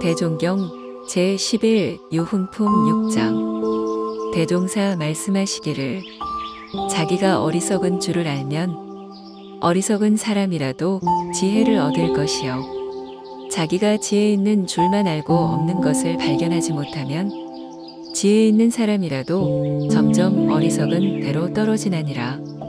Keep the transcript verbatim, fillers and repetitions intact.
대종경 제십일 유훈품 육 장 대종사 말씀하시기를 자기가 어리석은 줄을 알면 어리석은 사람이라도 지혜를 얻을 것이요 자기가 지혜 있는 줄만 알고 없는 것을 발견하지 못하면 지혜 있는 사람이라도 점점 어리석은 대로 떨어지나니라.